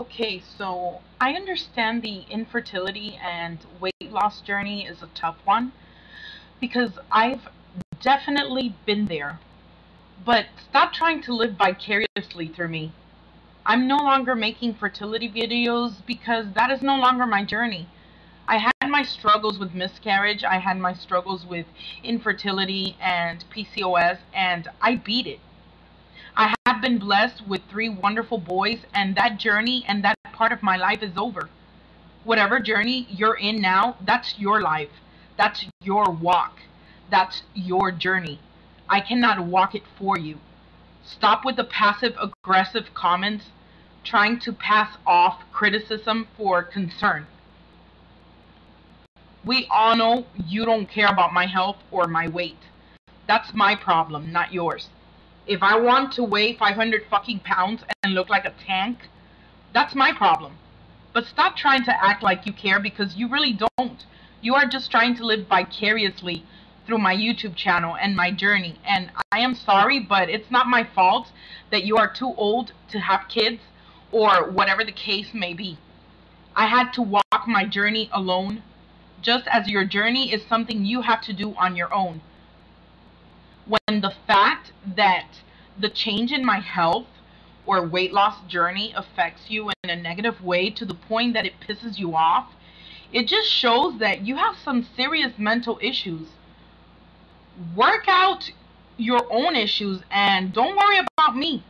Okay, so I understand the infertility and weight loss journey is a tough one because I've definitely been there. But stop trying to live vicariously through me. I'm no longer making fertility videos because that is no longer my journey. I had my struggles with miscarriage, I had my struggles with infertility and PCOS, and I beat it. I have been blessed with three wonderful boys, and that journey and that part of my life is over. Whatever journey you're in now, that's your life. That's your walk. That's your journey. I cannot walk it for you. Stop with the passive aggressive comments trying to pass off criticism for concern. We all know you don't care about my health or my weight. That's my problem, not yours. If I want to weigh 500 fucking pounds and look like a tank, that's my problem. But stop trying to act like you care because you really don't. You are just trying to live vicariously through my YouTube channel and my journey. And I am sorry, but it's not my fault that you are too old to have kids or whatever the case may be. I had to walk my journey alone, just as your journey is something you have to do on your own. When the fact that the change in my health or weight loss journey affects you in a negative way to the point that it pisses you off, it just shows that you have some serious mental issues. Work out your own issues and don't worry about me.